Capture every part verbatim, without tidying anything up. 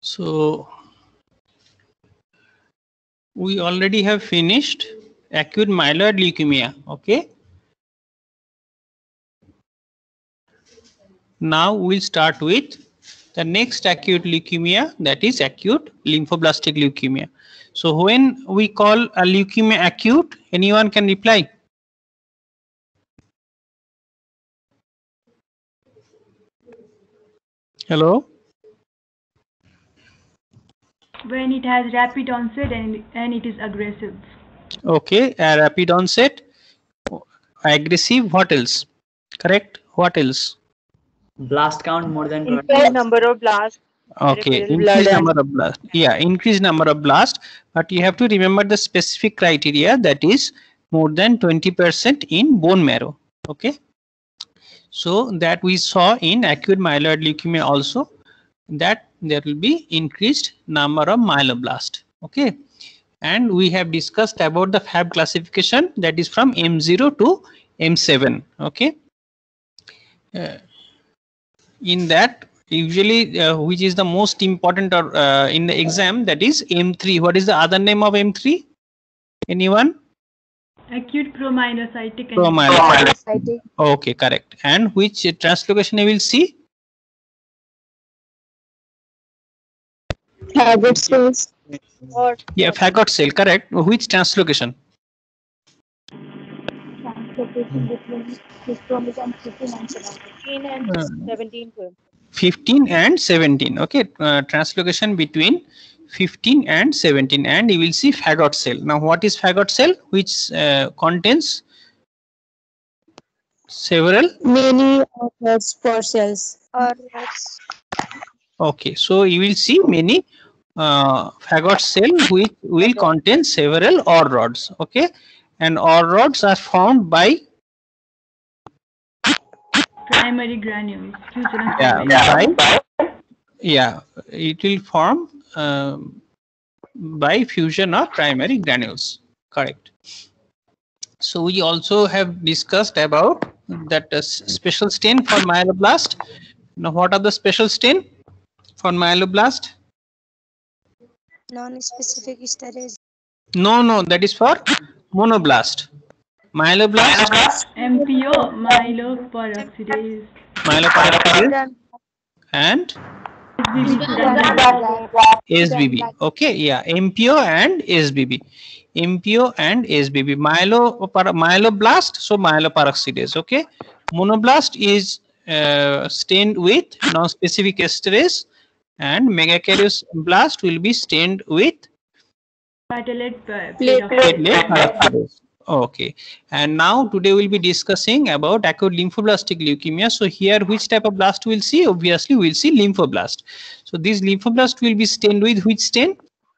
So we already have finished acute myeloid leukemia. Okay. Now we'll start with the next acute leukemia, that is acute lymphoblastic leukemia. So when we call a leukemia acute, anyone can reply? Hello? When it has rapid onset and, and it is aggressive. Okay, a rapid onset, aggressive, what else? Correct? What else? Blast count more than twenty. Increased number of blasts. Okay, Peripheral increased blood number of blast. Yeah, increased number of blast, but you have to remember the specific criteria, that is more than twenty percent in bone marrow. Okay. So that we saw in acute myeloid leukemia also, that there will be increased number of myeloblast. Okay. And we have discussed about the F A B classification, that is from M zero to M seven. Okay. Uh, in that, usually uh, which is the most important or uh, in the exam, that is M three. What is the other name of M three? Anyone? Acute promyelocytic Promyelocytic. Okay, correct. And which uh, translocation you will see? Faggot cells. or Yeah, Faggot cell, correct. Which translocation? Translocation between his chromosome fifteen and seventeen. fifteen and Uh, seventeen. fifteen and seventeen. Okay, uh, translocation between fifteen and seventeen, and you will see Faggot cell. Now what is Faggot cell? Which uh, contains several? Many of the spore cells. Or Okay, so you will see many uh, Faggot cell which will contain several OR rods. Okay, and OR rods are formed by primary granules. Future yeah, by, yeah, it will form um, by fusion of primary granules. Correct. So we also have discussed about that uh, special stain for myeloblast. Now what are the special stain for myeloblast? Non-specific storage. No, no, that is for monoblast. Myeloblast, M P O, myeloperoxidase. myeloperoxidase, and S B B. Okay, yeah, M P O and S B B. M P O and S B B. Myelo, myeloblast, so myeloperoxidase. Okay, monoblast is uh, stained with non-specific esterase, and megakaryocyte blast will be stained with platelet platelet peroxidase. Okay, and now today we'll be discussing about acute lymphoblastic leukemia. So here, which type of blast we'll see? Obviously, we'll see lymphoblast. So this lymphoblast will be stained with which stain?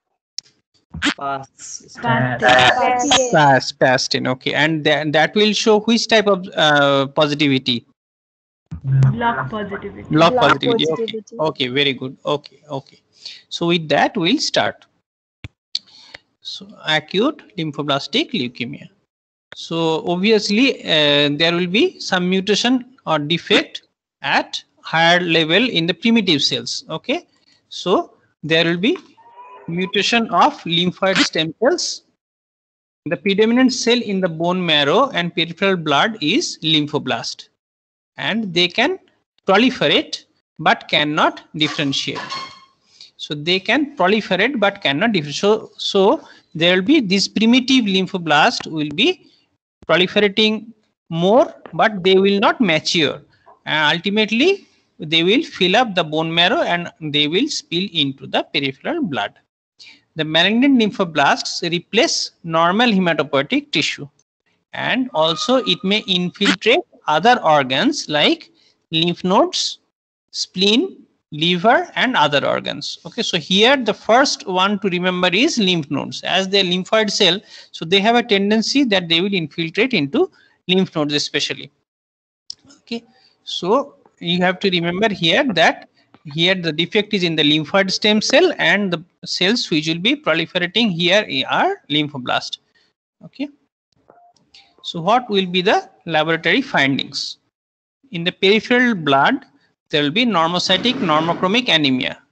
Spastin. Okay, and that, that will show which type of uh, positivity? Block positivity. Block, Block positivity. positivity. Okay. Okay, very good. Okay, okay. So with that, we'll start. So acute lymphoblastic leukemia. So obviously uh, there will be some mutation or defect at higher level in the primitive cells. Okay, so there will be mutation of lymphoid stem cells. The predominant cell in the bone marrow and peripheral blood is lymphoblast, and they can proliferate but cannot differentiate. So they can proliferate but cannot differentiate. So, so there will be this primitive lymphoblast will be proliferating more, but they will not mature, and ultimately they will fill up the bone marrow and they will spill into the peripheral blood. The malignant lymphoblasts replace normal hematopoietic tissue, and also it may infiltrate other organs like lymph nodes, spleen, liver, and other organs. Okay, so here the first one to remember is lymph nodes. As they are lymphoid cell, so they have a tendency that they will infiltrate into lymph nodes especially. Okay, so you have to remember here that here the defect is in the lymphoid stem cell, and the cells which will be proliferating here are lymphoblast. Okay, so what will be the laboratory findings? In the peripheral blood, there will be normocytic normochromic anemia.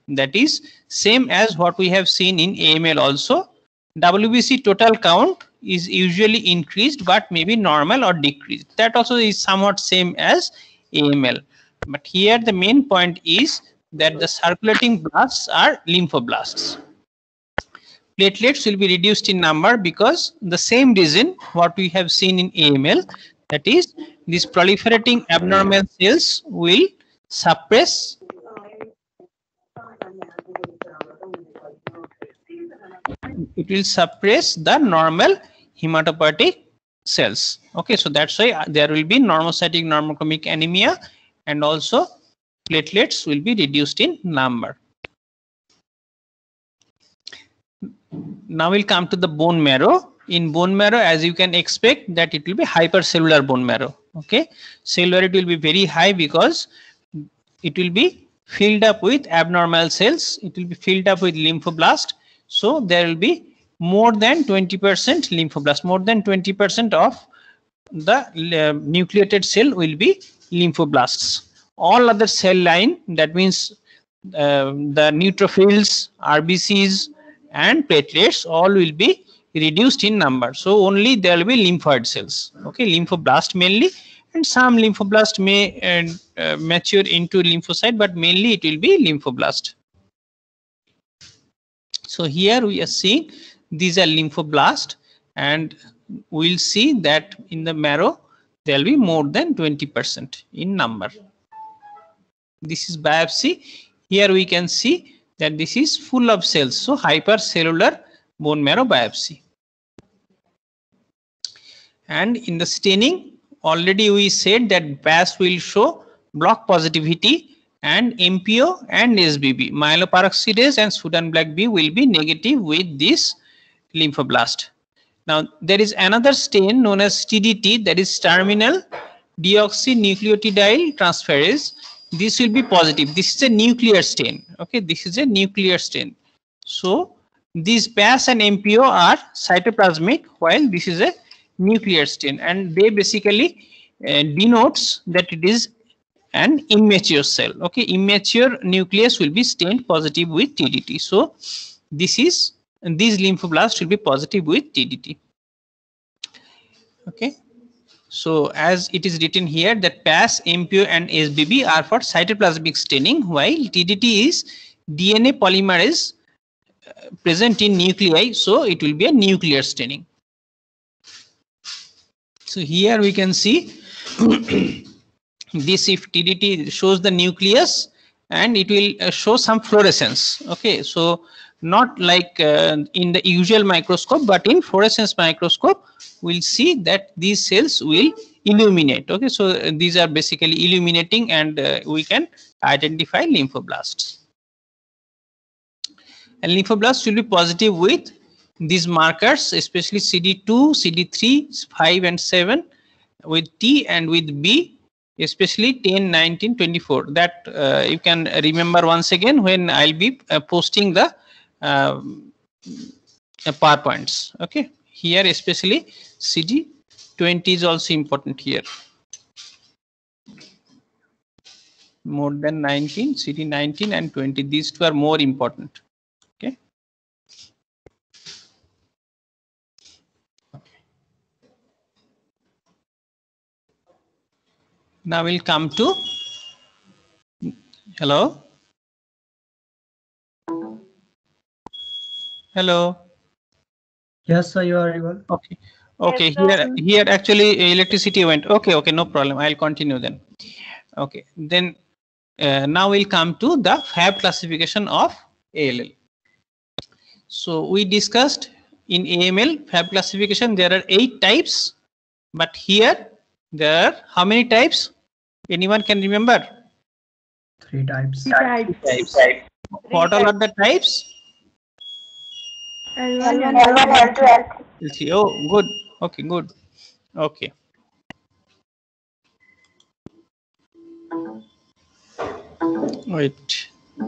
that is same as what we have seen in A M L also. W B C total count is usually increased but maybe normal or decreased. That also is somewhat same as A M L. But here the main point is that the circulating blasts are lymphoblasts. Platelets will be reduced in number because the same reason what we have seen in A M L, that is these proliferating abnormal cells will suppress it will suppress the normal hematopoietic cells. Okay, so that's why there will be normocytic normochromic anemia, and also platelets will be reduced in number. Now we'll come to the bone marrow. In bone marrow, as you can expect, that it will be hypercellular bone marrow. Okay, cellularity will be very high because it will be filled up with abnormal cells. It will be filled up with lymphoblast. So there will be more than twenty percent lymphoblast. More than twenty percent of the uh, nucleated cell will be lymphoblasts. All other cell line, that means uh, the neutrophils, R B Cs, and platelets, all will be reduced in number. So only there will be lymphoid cells. Okay, lymphoblast mainly, and some lymphoblast may uh, uh, mature into lymphocyte, but mainly it will be lymphoblast. So here we are seeing these are lymphoblast, and we'll see that in the marrow there will be more than twenty percent in number. This is biopsy. Here we can see that this is full of cells. So hypercellular bone marrow biopsy. And in the staining, already we said that B A S will show block positivity, and M P O and S B B, myeloperoxidase and Sudan black B, will be negative with this lymphoblast. Now there is another stain known as T D T, that is terminal deoxynucleotide transferase. This will be positive. This is a nuclear stain. Okay, this is a nuclear stain. So these P A S and M P O are cytoplasmic, while this is a nuclear stain, and they basically uh, denotes that it is an immature cell. Okay, immature nucleus will be stained positive with T D T. So this is, and these lymphoblasts will be positive with T D T. Okay, so as it is written here that P A S, M P O and S B B are for cytoplasmic staining, while T D T is D N A polymerase uh, present in nuclei, so it will be a nuclear staining. So here we can see this, if T D T shows the nucleus, and it will uh, show some fluorescence. Okay, so not like uh, in the usual microscope, but in fluorescence microscope we'll see that these cells will illuminate. Okay, so uh, these are basically illuminating, and uh, we can identify lymphoblasts. And lymphoblasts will be positive with these markers, especially C D two, C D three, five and seven, with T, and with B, especially ten, nineteen, twenty-four. That uh, you can remember once again when I'll be uh, posting the uh, PowerPoints. Okay, here especially C D twenty is also important here. More than nineteen, C D nineteen and twenty, these two are more important. Okay. Now we'll come to, hello, hello. Yes, sir, you are able. Okay, okay. Yes, sir. Here, here actually electricity went. Okay, okay, no problem. I'll continue then. Okay, then uh, now we'll come to the F A B classification of A L L. So we discussed in A M L F A B classification there are eight types, but here there are how many types? Anyone can remember? Three types. Types. Types. What all are the types? L one, L one, L L one, L two, L three. L three. Oh, good. Okay, good. Okay. Wait.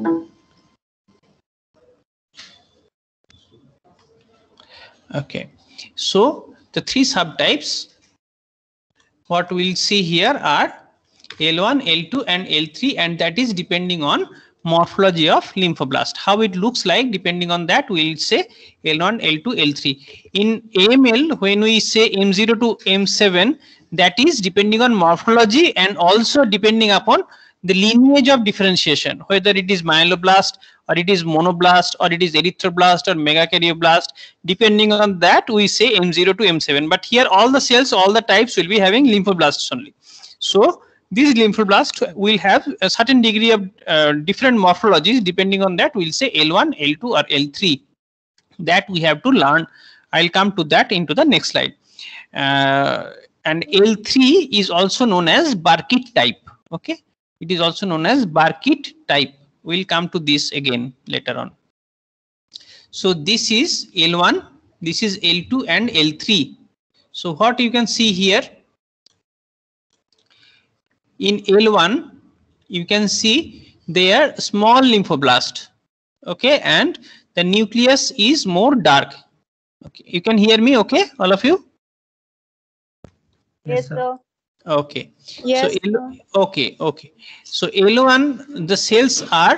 Okay. So the three subtypes, what we'll see here are L one, L two and L three, and that is depending on morphology of lymphoblast. How it looks like, depending on that, we'll say L one, L two, L three. In A M L, when we say M zero to M seven, that is depending on morphology and also depending upon the lineage of differentiation, whether it is myeloblast or it is monoblast or it is erythroblast or megakaryoblast. Depending on that, we say M zero to M seven. But here all the cells, all the types will be having lymphoblasts only. So these lymphoblasts will have a certain degree of uh, different morphologies. Depending on that, we'll say L one, L two or L three. That we have to learn. I'll come to that into the next slide. Uh, and L three is also known as Burkitt type. Okay, it is also known as Burkitt type. We'll come to this again later on. So this is L one, this is L two and L three. So what you can see here, in L one, you can see they are small lymphoblast. Okay, and the nucleus is more dark. Okay, you can hear me, okay, all of you? Yes, sir. Okay. Yes, So L, okay, okay. So L one, the cells are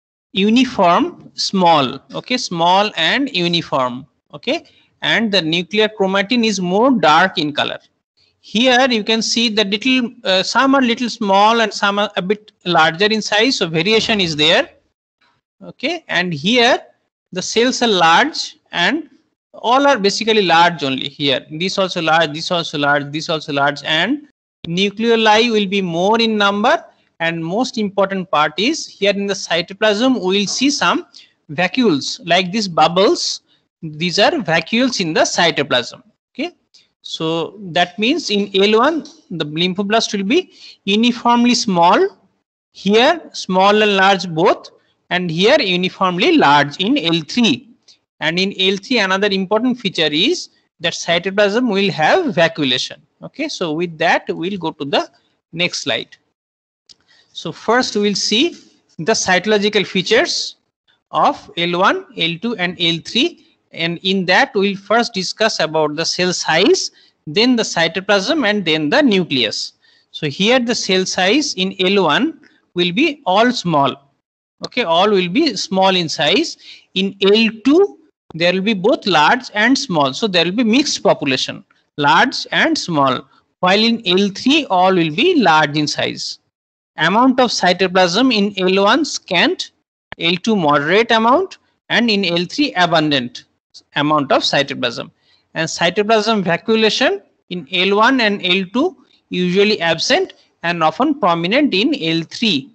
uniform, small. Okay, small and uniform. Okay, and the nuclear chromatin is more dark in color. Here you can see the little, uh, some are little small and some are a bit larger in size. So variation is there. Okay, and here the cells are large and all are basically large only here. This also large, this also large, this also large, and nucleoli will be more in number. And most important part is here in the cytoplasm we will see some vacuoles like these bubbles. These are vacuoles in the cytoplasm. Okay, so that means in L one the lymphoblast will be uniformly small, here small and large both, and here uniformly large in L three. And in L three another important feature is that cytoplasm will have vacuolation. Okay, so with that we'll go to the next slide. So first we'll see the cytological features of L one, L two and L three, and in that we'll first discuss about the cell size, then the cytoplasm and then the nucleus. So here the cell size in L one will be all small. Okay, all will be small in size. In L two there will be both large and small, so there will be mixed population, large and small, while in L three all will be large in size. Amount of cytoplasm in L one scant, L two moderate amount, and in L three abundant amount of cytoplasm. And cytoplasm vacuolation in L one and L two usually absent and often prominent in L three.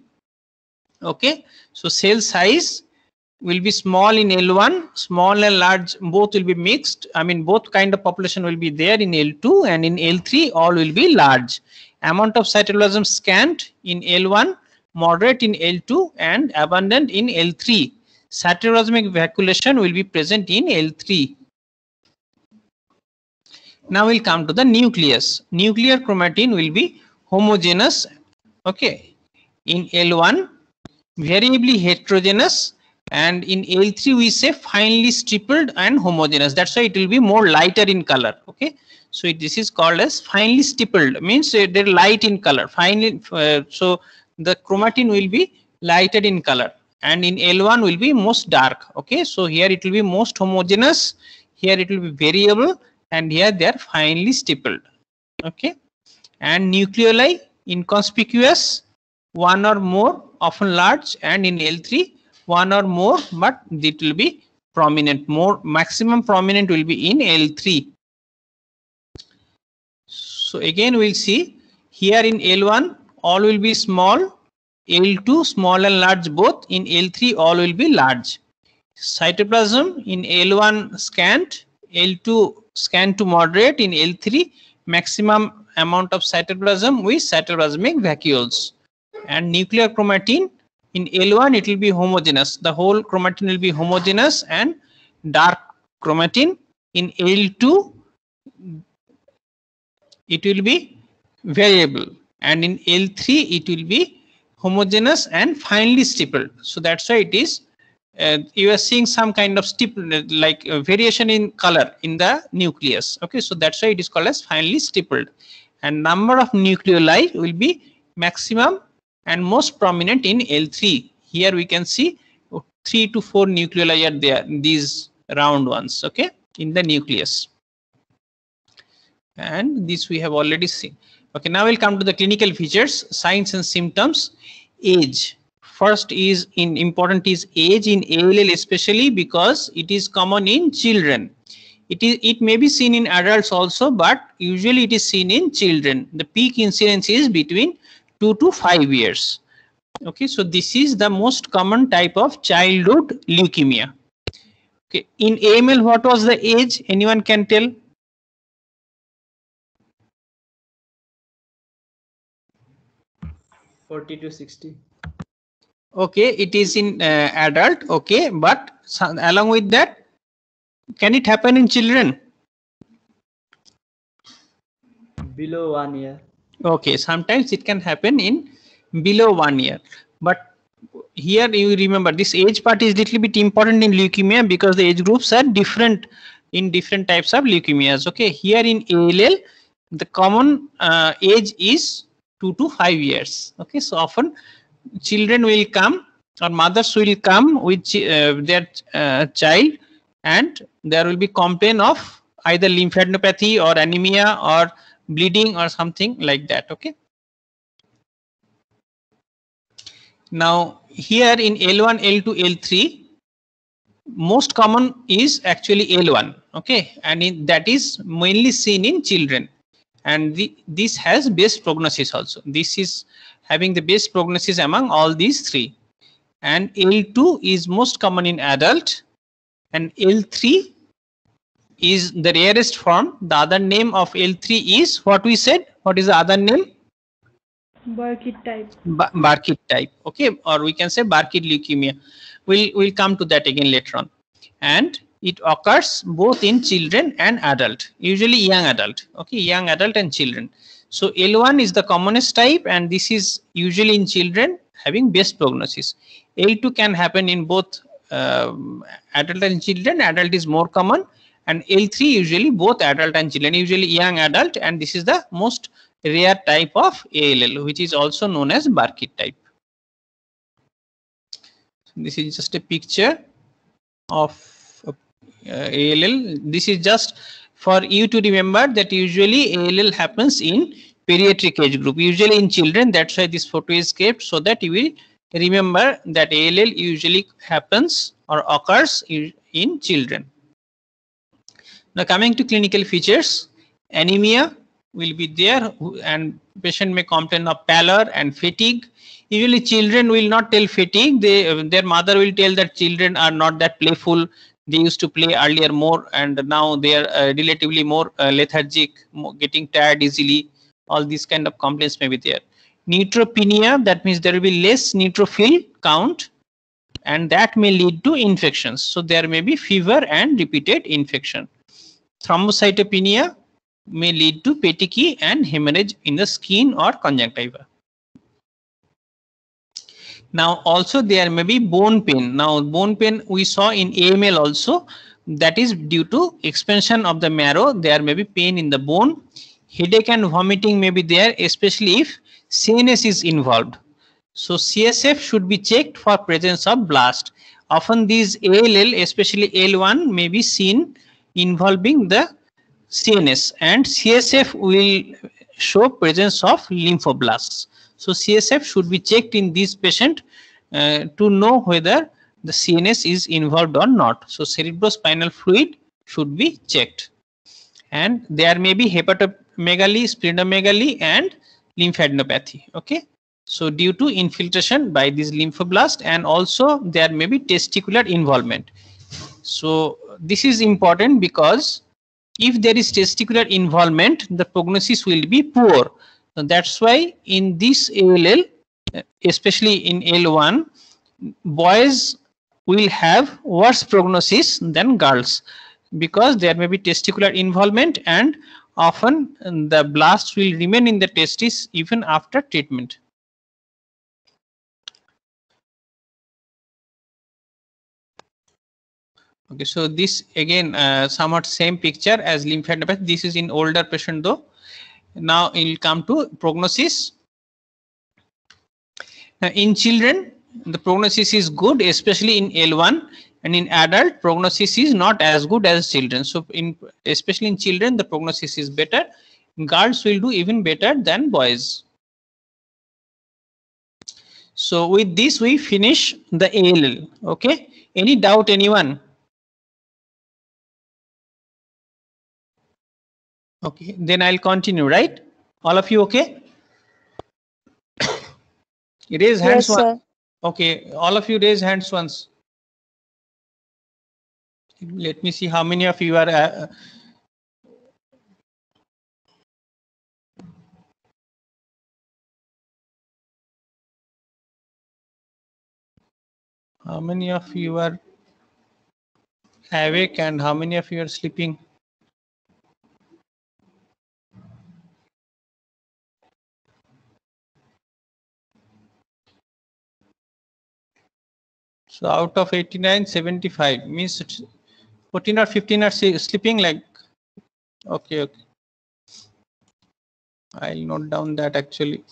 Okay, so cell size will be small in L one, small and large both will be mixed. I mean both kind of population will be there in L two, and in L three all will be large. Amount of cytoplasm scant in L one, moderate in L two and abundant in L three. Cytoplasmic vacuolation will be present in L three. Now we'll come to the nucleus. Nuclear chromatin will be homogeneous. Okay, in L one variably heterogeneous, and in L three we say finely stippled and homogeneous. That's why it will be more lighter in color. Okay, so it, this is called as finely stippled, means uh, they're light in color. Finely, uh, so the chromatin will be lighter in color, and in L one will be most dark. Okay, so here it will be most homogeneous, here it will be variable, and here they are finely stippled. Okay, and nucleoli inconspicuous, one or more, often large, and in L three one or more, but it will be prominent. More maximum prominent will be in L three. So again we'll see here in L one all will be small, L two small and large both, in L three all will be large. Cytoplasm in L one scant, L two scant to moderate, in L three maximum amount of cytoplasm with cytoplasmic vacuoles. And nuclear chromatin in L one it will be homogeneous, the whole chromatin will be homogeneous and dark chromatin. In L two it will be variable, and in L three it will be homogeneous and finely stippled. So that's why it is uh, you are seeing some kind of stipple, like uh, variation in color in the nucleus. Okay, so that's why it is called as finely stippled. And number of nucleoli will be maximum and most prominent in L three. here we can see three to four nucleoli are there, these round ones, okay, in the nucleus. And this we have already seen. Okay, now we'll come to the clinical features, signs and symptoms. Age. First is in important is age in A L L, especially because it is common in children. It is it may be seen in adults also, but usually it is seen in children. The peak incidence is between two to five years. Okay, so this is the most common type of childhood leukemia. Okay, in A M L, what was the age? Anyone can tell? forty to sixty. Okay, it is in uh, adult. Okay, but so, along with that, can it happen in children? Below one year. Okay, sometimes it can happen in below one year, but here you remember this age part is little bit important in leukemia because the age groups are different in different types of leukemias. Okay, here in A L L, the common uh, age is two to five years. Okay, so often children will come or mothers will come with uh, their uh, child, and there will be complaint of either lymphadenopathy or anemia or bleeding or something like that. Okay, now here in L one, L two, L three, most common is actually L one. Okay, and in, that is mainly seen in children, and the, this has best prognosis also. This is having the best prognosis among all these three. And L two is most common in adult, and L three is the rarest form. The other name of L three is what we said. What is the other name? Burkitt type. Ba Burkitt type. Okay, or we can say Burkitt leukemia. We'll we'll come to that again later on. And it occurs both in children and adult, usually young adult. Okay, young adult and children. So L one is the commonest type, and this is usually in children having best prognosis. L two can happen in both uh, adult and children. Adult is more common, and L three usually both adult and children, usually young adult, and this is the most rare type of A L L, which is also known as Burkitt type. This is just a picture of uh, A L L. This is just for you to remember that usually A L L happens in pediatric age group, usually in children. That's why this photo is kept, so that you will remember that A L L usually happens or occurs in children. Now coming to clinical features, anemia will be there, and patient may complain of pallor and fatigue. Usually children will not tell fatigue. They, their mother will tell that children are not that playful. They used to play earlier more, and now they are uh, relatively more uh, lethargic, more getting tired easily. All these kind of complaints may be there. Neutropenia, that means there will be less neutrophil count, and that may lead to infections. So there may be fever and repeated infection. Thrombocytopenia may lead to petechiae and hemorrhage in the skin or conjunctiva. Now also there may be bone pain. Now bone pain we saw in A M L also, that is due to expansion of the marrow. There may be pain in the bone. Headache and vomiting may be there, especially if C N S is involved. So C S F should be checked for presence of blast. Often these A L L, especially L one, may be seen involving the C N S, and C S F will show presence of lymphoblasts. So C S F should be checked in this patient uh, to know whether the C N S is involved or not. So cerebrospinal fluid should be checked. And there may be hepatomegaly, splenomegaly, and lymphadenopathy. Okay. So due to infiltration by this lymphoblast, and also there may be testicular involvement. So this is important because if there is testicular involvement, the prognosis will be poor. So that's why in this A L L, especially in L one, boys will have worse prognosis than girls, because there may be testicular involvement, and often the blast will remain in the testis even after treatment. Okay, so this again uh, somewhat same picture as lymphadenopathy. This is in older patient though. Now it will come to prognosis. Now in children, the prognosis is good, especially in L one, and in adult prognosis is not as good as children. So in especially in children the prognosis is better. Girls will do even better than boys. So with this we finish the A L L. Okay, any doubt anyone? Okay, then I'll continue, right? All of you okay? Raise hands. Yes, sir. Okay, all of you raise hands once. Let me see how many of you are. Uh, how many of you are awake and how many of you are sleeping? So out of eighty-nine, seventy-five means it's fourteen or fifteen are sleeping like. Okay, okay. I'll note down that actually.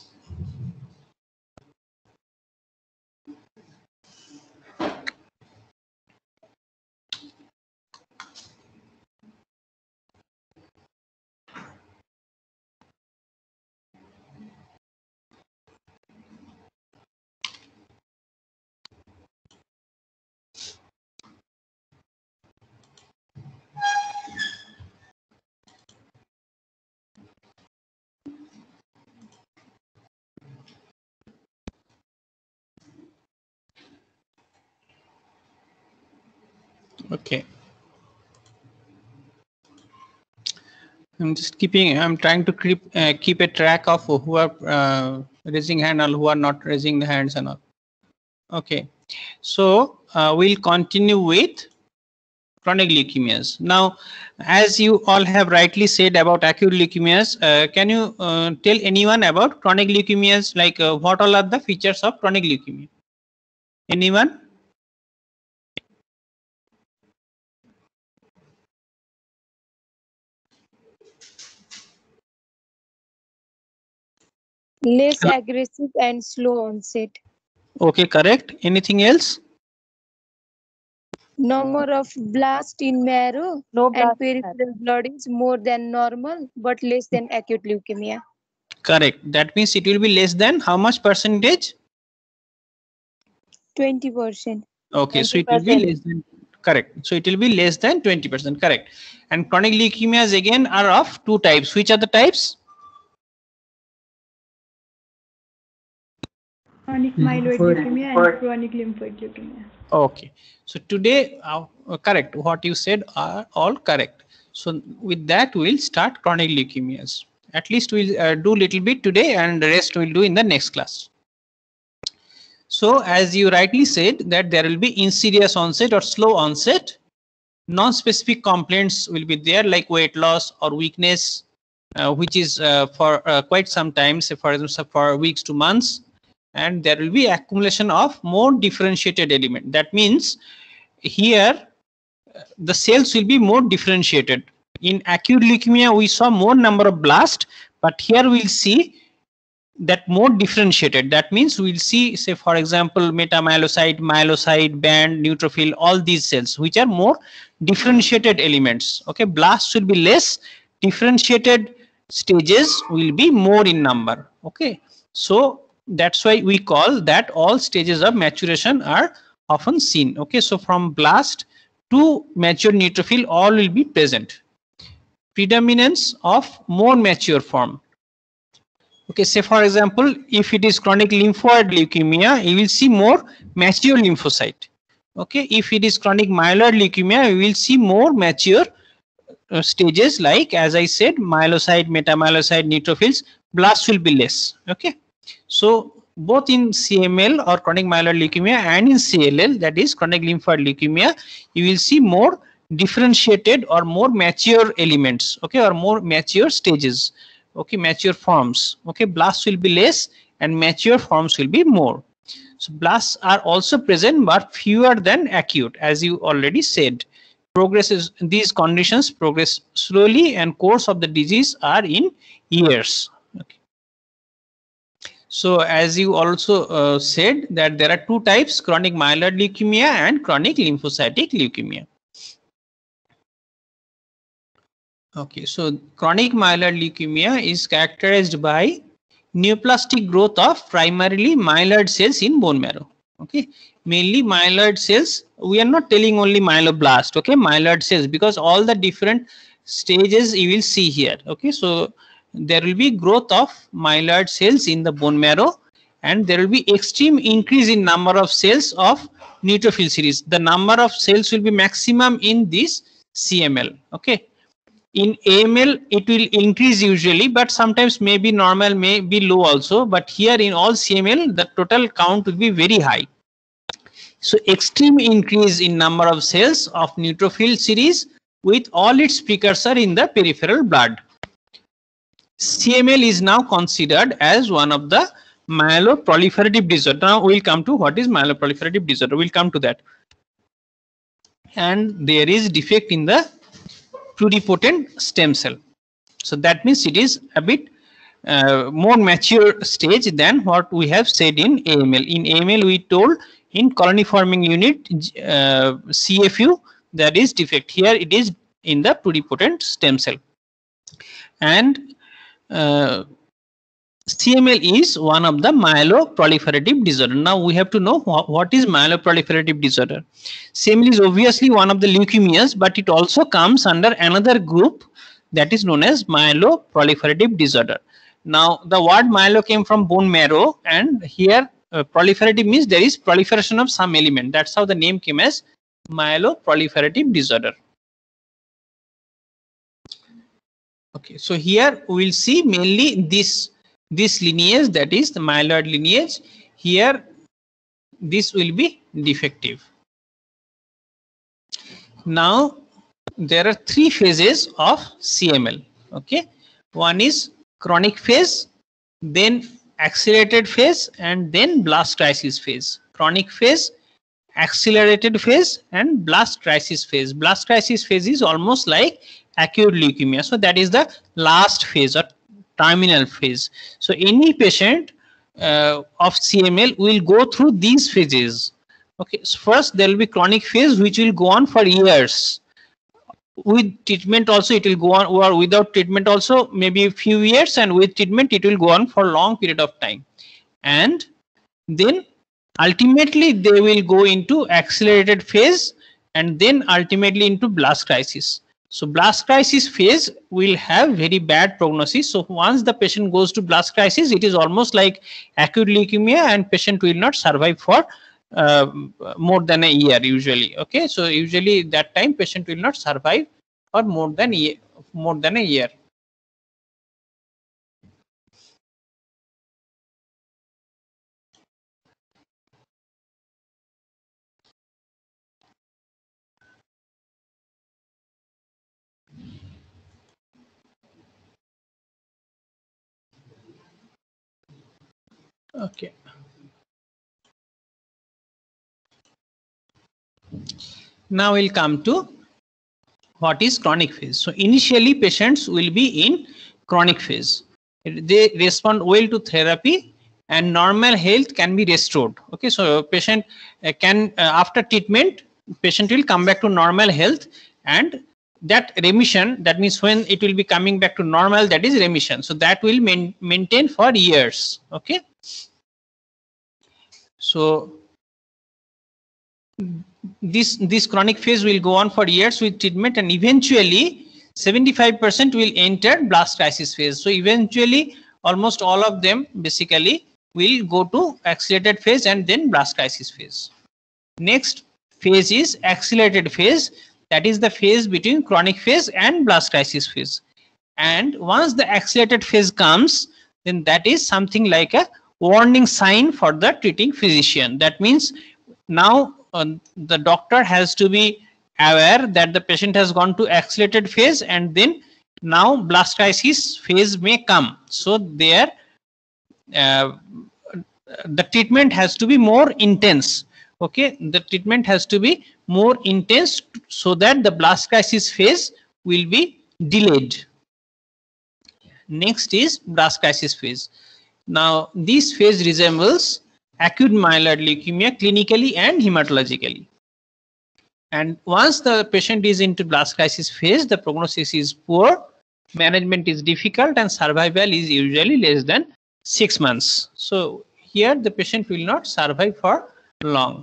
Okay. I'm just keeping, I'm trying to keep, uh, keep a track of who are uh, raising hand or who are not raising the hands and all. Okay. So uh, we'll continue with chronic leukemias. Now, as you all have rightly said about acute leukemias, uh, can you uh, tell anyone about chronic leukemias, like uh, what all are the features of chronic leukemia? Anyone? Less aggressive and slow onset. Okay, correct. Anything else? Number of blast in marrow No and blast. peripheral blood is more than normal but less than acute leukemia. Correct. That means it will be less than how much percentage? twenty percent. Okay, so it will be less than, correct. So it will be less than twenty percent, correct. And chronic leukemias again are of two types. Which are the types? Chronic myeloid leukemia and chronic lymphoid leukemia. Okay, so today, uh, correct, what you said are all correct. So with that, we'll start chronic leukemias. At least we'll uh, do little bit today and the rest we'll do in the next class. So as you rightly said that there will be insidious onset or slow onset. Non-specific complaints will be there like weight loss or weakness, uh, which is uh, for uh, quite some time, say for example for weeks to months. And there will be accumulation of more differentiated element. That means here uh, the cells will be more differentiated. In acute leukemia we saw more number of blast, but here we'll see that more differentiated. That means we'll see, say for example, metamyelocyte, myelocyte, band, neutrophil, all these cells which are more differentiated elements. Okay, blasts will be less, differentiated stages will be more in number. Okay, so that's why we call that all stages of maturation are often seen. Okay, so from blast to mature neutrophil all will be present. Predominance of more mature form. Okay, say for example, if it is chronic lymphoid leukemia, you will see more mature lymphocyte. Okay, if it is chronic myeloid leukemia, you will see more mature uh, stages like, as I said, myelocyte, metamyelocyte, neutrophils. Blasts will be less. Okay, so both in C M L or chronic myeloid leukemia and in C L L, that is chronic lymphoid leukemia, you will see more differentiated or more mature elements. Okay, or more mature stages. Okay, mature forms. Okay, blasts will be less and mature forms will be more. So blasts are also present but fewer than acute, as you already said. Progresses, these conditions progress slowly and course of the disease are in years. Okay. So as you also uh, said that there are two types, chronic myeloid leukemia and chronic lymphocytic leukemia. Okay, so chronic myeloid leukemia is characterized by neoplastic growth of primarily myeloid cells in bone marrow. Okay, mainly myeloid cells. We are not telling only myeloblast. Okay, myeloid cells, because all the different stages you will see here. Okay, so there will be growth of myeloid cells in the bone marrow, and there will be extreme increase in number of cells of neutrophil series. The number of cells will be maximum in this C M L. Okay. In A M L, it will increase usually, but sometimes maybe normal, may be low also. But here in all C M L, the total count will be very high. So extreme increase in number of cells of neutrophil series with all its precursor in the peripheral blood. C M L is now considered as one of the myeloproliferative disorder. Now we will come to what is myeloproliferative disorder. We will come to that. And there is defect in the pluripotent stem cell. So that means it is a bit uh, more mature stage than what we have said in A M L. In A M L, we told in colony forming unit uh, C F U there is defect. Here it is in the pluripotent stem cell. And uh, C M L is one of the myeloproliferative disorder. Now we have to know wh what is myeloproliferative disorder. C M L is obviously one of the leukemias, but it also comes under another group that is known as myeloproliferative disorder. Now the word myelo came from bone marrow, and here uh, proliferative means there is proliferation of some element. That's how the name came as myeloproliferative disorder. Okay, so here we will see mainly this this lineage, that is the myeloid lineage. Here this will be defective. Now there are three phases of C M L. Okay, one is chronic phase, then accelerated phase, and then blast crisis phase. Chronic phase, accelerated phase, and blast crisis phase. Blast crisis phase is almost like acute leukemia. So that is the last phase or terminal phase. So any patient uh, of C M L will go through these phases. Okay, so first there will be chronic phase which will go on for years. With treatment also it will go on, or without treatment also maybe a few years, and with treatment it will go on for long period of time. And then ultimately they will go into accelerated phase, and then ultimately into blast crisis. So blast crisis phase will have very bad prognosis. So once the patient goes to blast crisis, it is almost like acute leukemia, and patient will not survive for uh, more than a year usually. Okay, so usually that time patient will not survive for more than a, more than a year. Okay. Now we'll come to what is chronic phase. So initially patients will be in chronic phase. They respond well to therapy and normal health can be restored. Okay, so patient uh, can uh, after treatment patient will come back to normal health, and that remission, that means when it will be coming back to normal, that is remission. So that will main, maintain for years. Okay. So this this chronic phase will go on for years with treatment, and eventually seventy-five percent will enter blast crisis phase. So eventually almost all of them basically will go to accelerated phase and then blast crisis phase. Next phase is accelerated phase. That is the phase between chronic phase and blast crisis phase. And once the accelerated phase comes, then that is something like a warning sign for the treating physician. That means now uh, the doctor has to be aware that the patient has gone to accelerated phase, and then now blast crisis phase may come. So there uh, the treatment has to be more intense. Okay, the treatment has to be more intense so that the blast crisis phase will be delayed. Next is blast crisis phase. Now, this phase resembles acute myeloid leukemia clinically and hematologically. And once the patient is into blast crisis phase, the prognosis is poor, management is difficult, and survival is usually less than six months. So here the patient will not survive for long.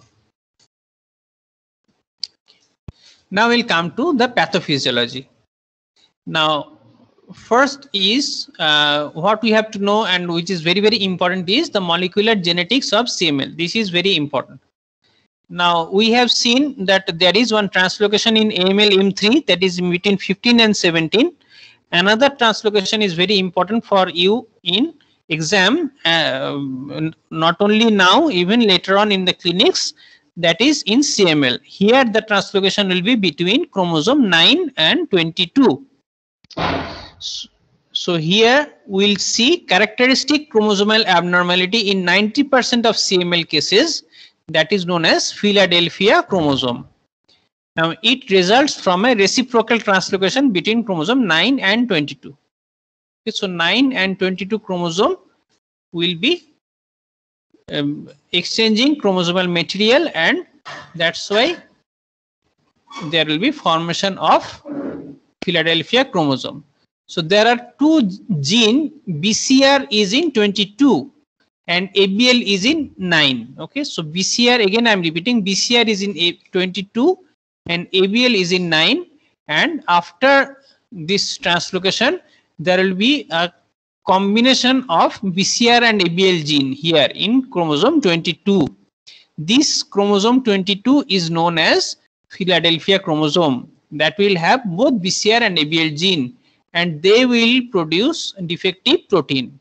Now we'll come to the pathophysiology. Now, first is uh, what we have to know, and which is very, very important, is the molecular genetics of C M L. This is very important. Now, we have seen that there is one translocation in A M L M three, that is between fifteen and seventeen. Another translocation is very important for you in exam, uh, not only now, even later on in the clinics, that is in C M L. Here the translocation will be between chromosome nine and twenty-two. So, so here we'll see characteristic chromosomal abnormality in ninety percent of C M L cases, that is known as Philadelphia chromosome. Now it results from a reciprocal translocation between chromosome nine and twenty-two. Okay, so nine and twenty-two chromosome will be um, exchanging chromosomal material, and that's why there will be formation of Philadelphia chromosome. So there are two gene, B C R is in twenty-two and A B L is in nine. Okay, so B C R, again I am repeating, B C R is in twenty-two and A B L is in nine, and after this translocation there will be a combination of B C R and A B L gene here in chromosome twenty-two. This chromosome twenty-two is known as Philadelphia chromosome, that will have both B C R and A B L gene, and they will produce defective protein.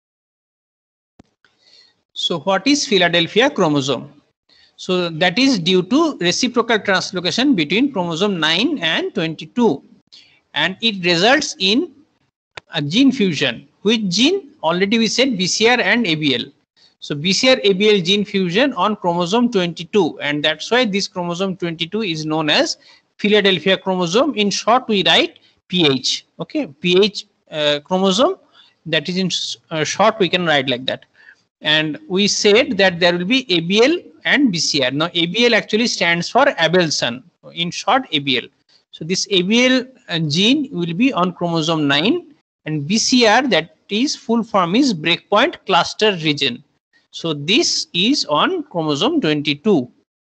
So what is Philadelphia chromosome? So that is due to reciprocal translocation between chromosome nine and twenty-two, and it results in a gene fusion. Which gene? Already we said B C R and A B L. So B C R A B L gene fusion on chromosome twenty-two, and that's why this chromosome twenty-two is known as Philadelphia chromosome. In short, we write P H. Okay, P H uh, chromosome, that is in uh, short we can write like that. And we said that there will be A B L and B C R. Now A B L actually stands for Abelson, in short A B L. So this A B L uh, gene will be on chromosome nine, and B C R, that is full form is breakpoint cluster region. So this is on chromosome twenty-two.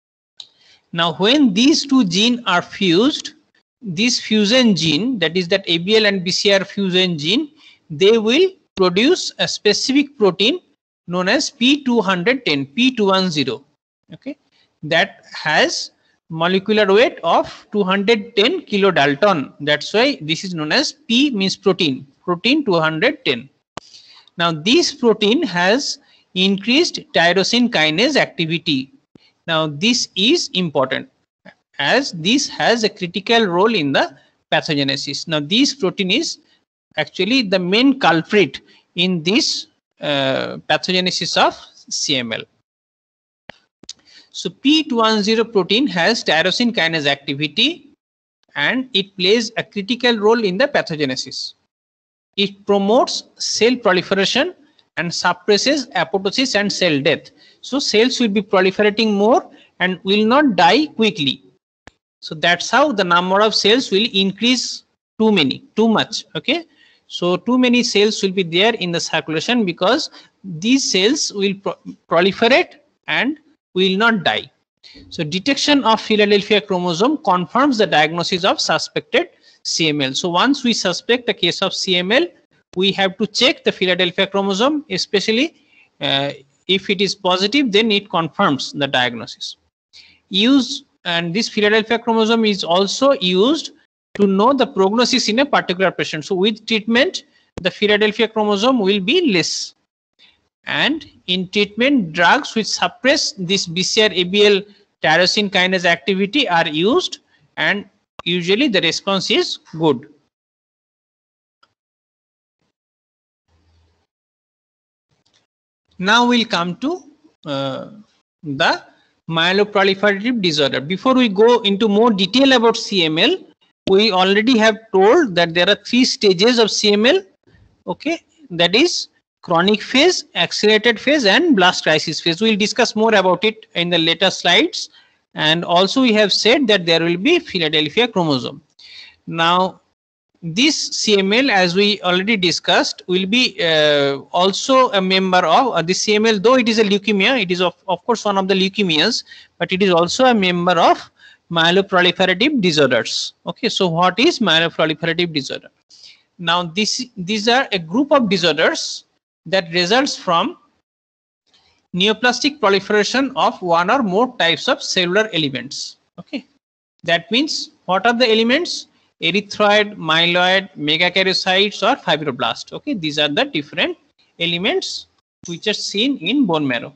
Now when these two genes are fused, this fusion gene, that is that A B L and B C R fusion gene, they will produce a specific protein known as P two ten, P two ten. Okay, that has molecular weight of two hundred ten kilodalton. That's why this is known as P means protein, protein two hundred ten. Now this protein has increased tyrosine kinase activity. Now this is important, as this has a critical role in the pathogenesis. Now this protein is actually the main culprit in this uh, pathogenesis of C M L. So P two ten protein has tyrosine kinase activity, and it plays a critical role in the pathogenesis. It promotes cell proliferation and suppresses apoptosis and cell death. So cells will be proliferating more and will not die quickly. So that's how the number of cells will increase too many, too much. Okay, so too many cells will be there in the circulation, because these cells will pro proliferate and will not die. So detection of Philadelphia chromosome confirms the diagnosis of suspected C M L. So once we suspect a case of C M L, we have to check the Philadelphia chromosome, especially uh, if it is positive, then it confirms the diagnosis. Use and this Philadelphia chromosome is also used to know the prognosis in a particular patient. So with treatment, the Philadelphia chromosome will be less. And in treatment, drugs which suppress this B C R A B L tyrosine kinase activity are used, and usually the response is good. Now we'll come to uh, the myeloproliferative disorder. Before we go into more detail about C M L, we already have told that there are three stages of C M L. Okay, that is chronic phase, accelerated phase, and blast crisis phase. We'll discuss more about it in the later slides. And also we have said that there will be Philadelphia chromosome. Now this C M L, as we already discussed, will be uh, also a member of uh, this C M L, though it is a leukemia, it is of, of course one of the leukemias, but it is also a member of myeloproliferative disorders. Okay, so what is myeloproliferative disorder? Now this these are a group of disorders that results from neoplastic proliferation of one or more types of cellular elements. Okay, that means what are the elements? Erythroid, myeloid, megakaryocytes, or fibroblast. Okay, these are the different elements which are seen in bone marrow.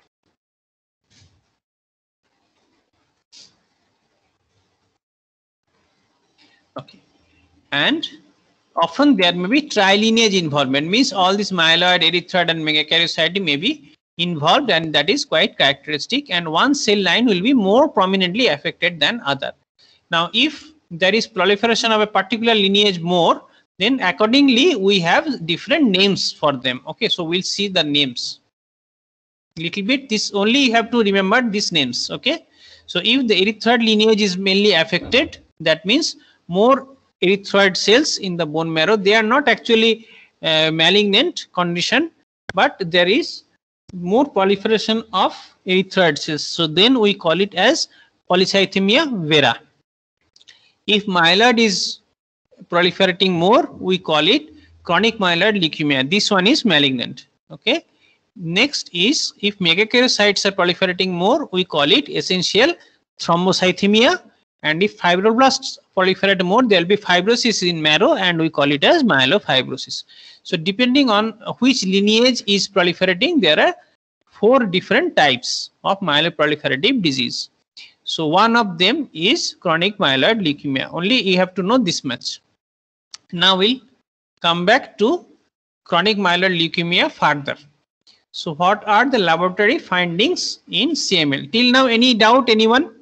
Okay, and often there may be trilineage involvement, means all this myeloid, erythroid, and megakaryocyte may be involved, and that is quite characteristic, and one cell line will be more prominently affected than other. Now if there is proliferation of a particular lineage more, then accordingly we have different names for them. Okay, so we'll see the names little bit. This only you have to remember these names. Okay, so if the erythroid lineage is mainly affected, that means more erythroid cells in the bone marrow. They are not actually uh, malignant condition, but there is more proliferation of erythroid cells, so then we call it as polycythemia vera. If myeloid is proliferating more, we call it chronic myeloid leukemia. This one is malignant. Okay. Next is, if megakaryocytes are proliferating more, we call it essential thrombocythemia. And if fibroblasts proliferate more, there will be fibrosis in marrow, and we call it as myelofibrosis. So depending on which lineage is proliferating, there are four different types of myeloproliferative disease. So one of them is chronic myeloid leukemia. Only you have to know this much. Now we'll come back to chronic myeloid leukemia further. So what are the laboratory findings in C M L? Till now, any doubt, anyone?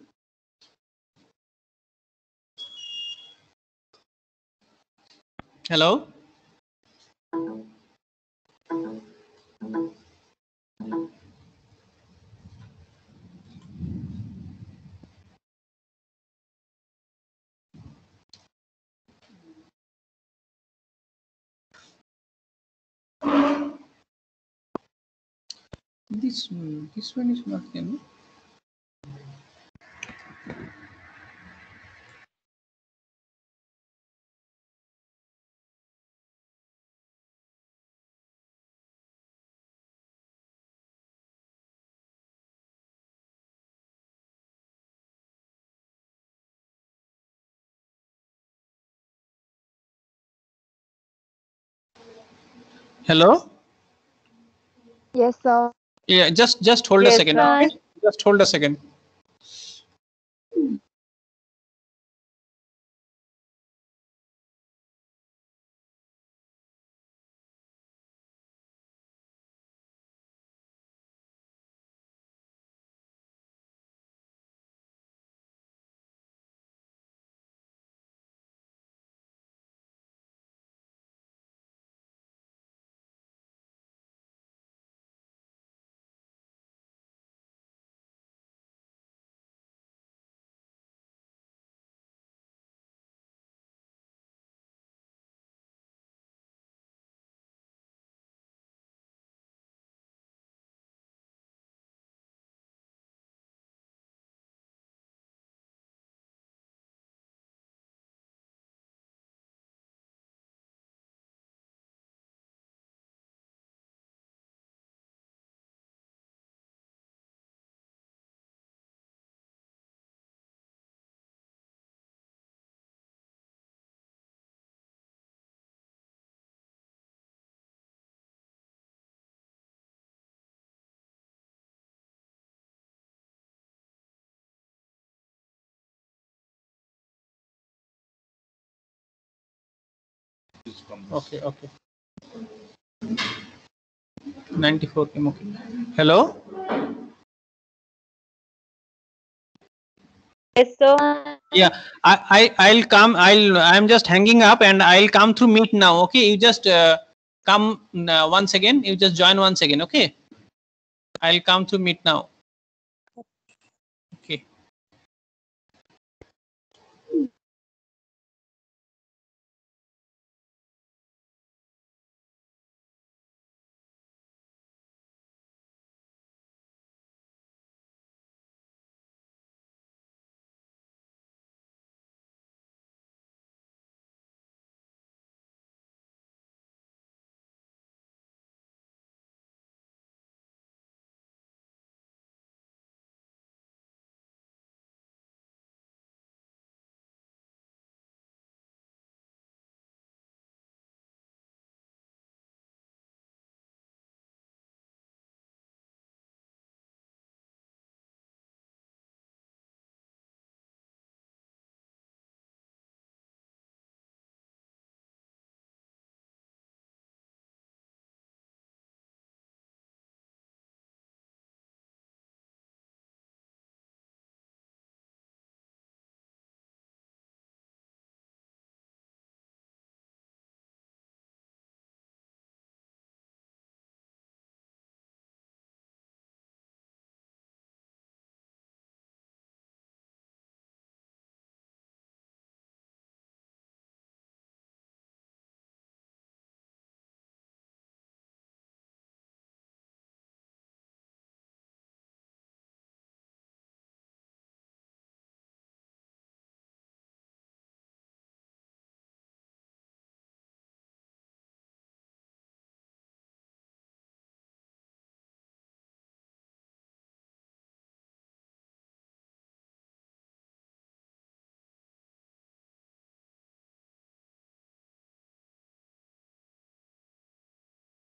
Hello? This this one is not there. Hello? Yes, sir. Yeah, just just hold Yes, a second. sir. Okay? Just hold a second. Okay, okay. ninety-four came. Okay. Hello? Yes, sir. Yeah, I, I I'll come. I'll I'm just hanging up, and I'll come through Meet now. Okay, you just uh, come uh, once again. You just join once again. Okay. I'll come to meet now. Okay.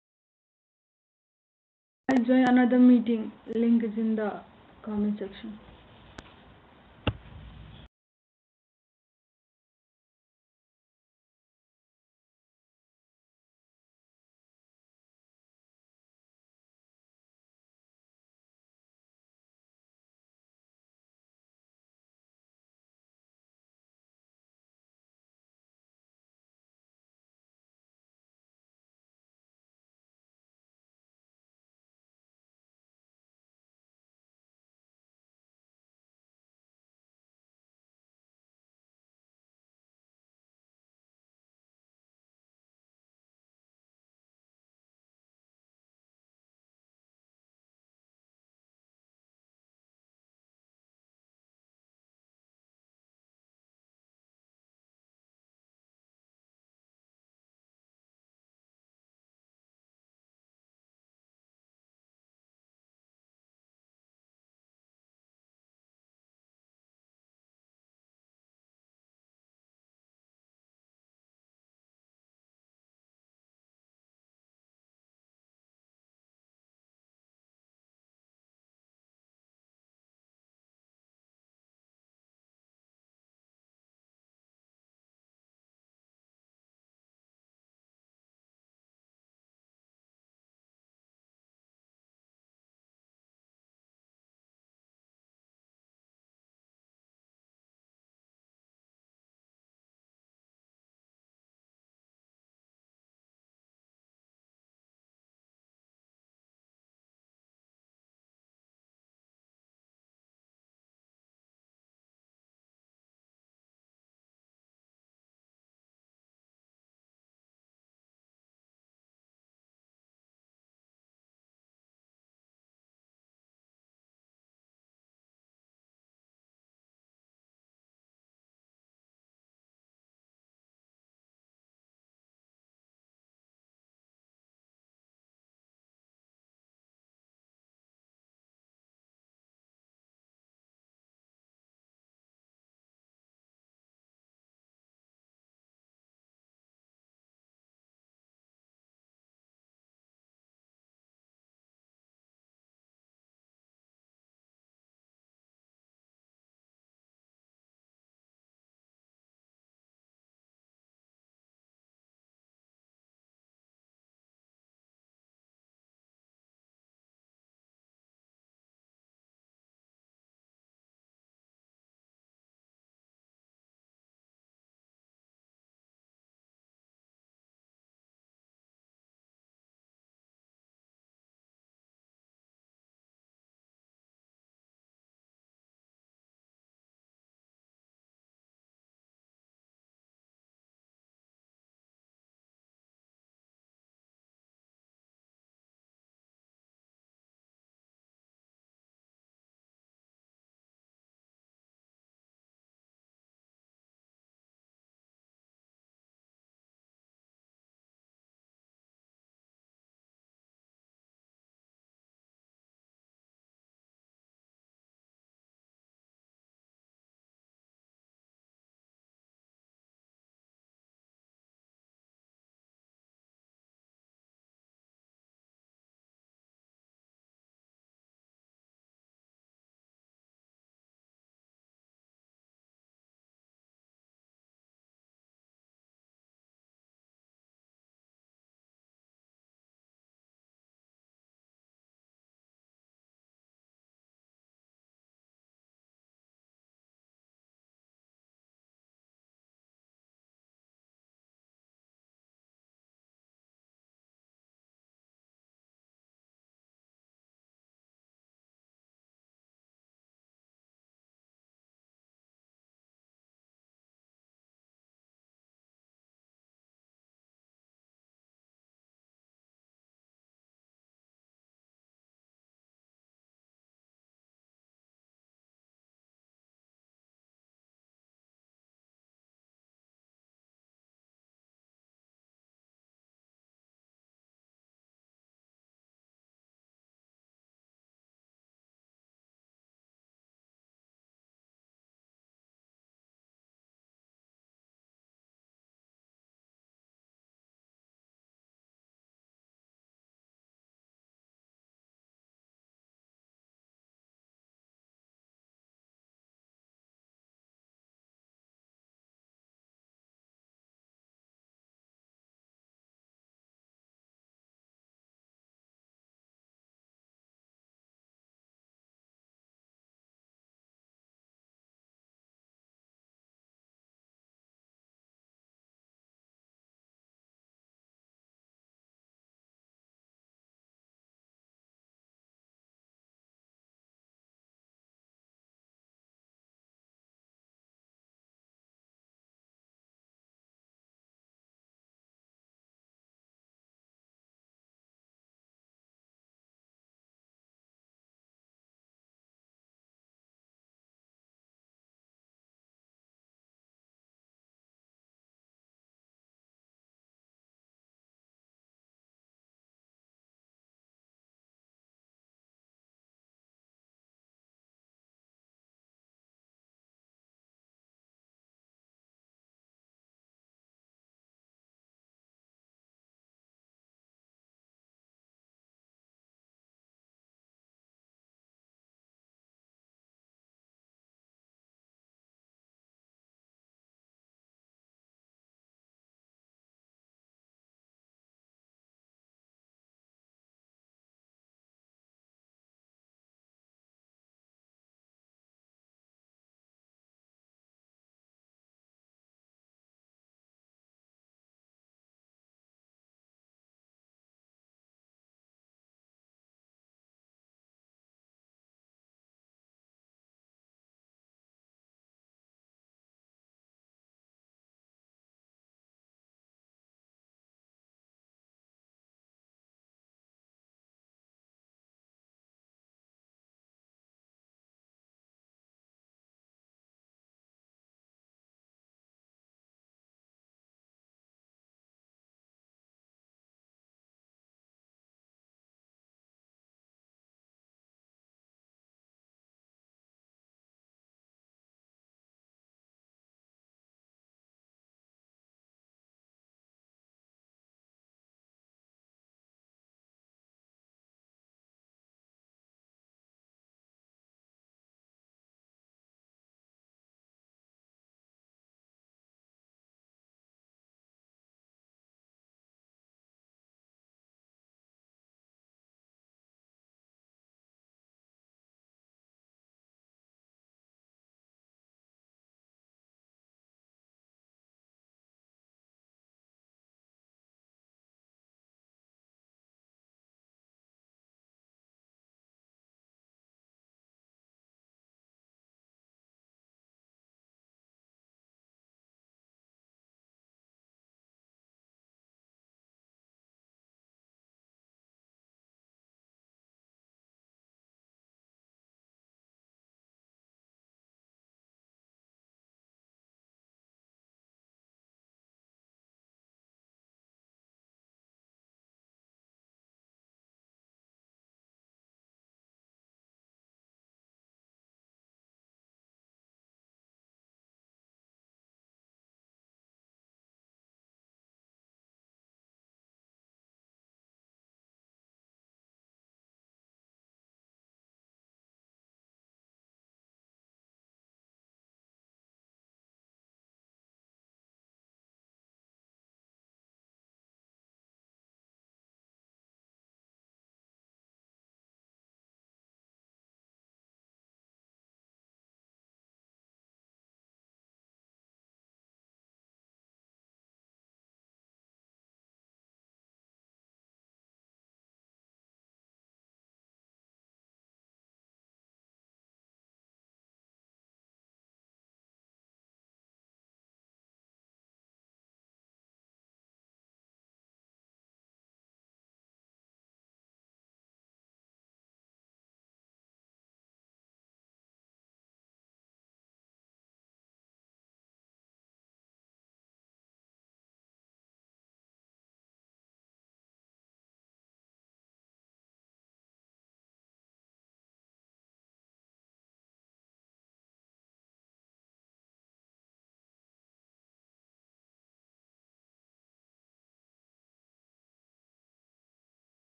I'll join another meeting. Link is in the comment section.